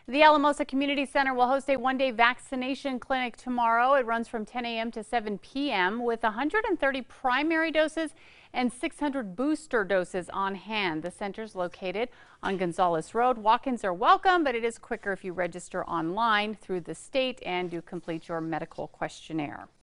The Alamosa Community Center will host a one-day vaccination clinic tomorrow. It runs from 10 a.m. to 7 p.m. with 130 primary doses and 600 booster doses on hand. The center is located on Gonzales Road. Walk-ins are welcome, but it is quicker if you register online through the state and you complete your medical questionnaire.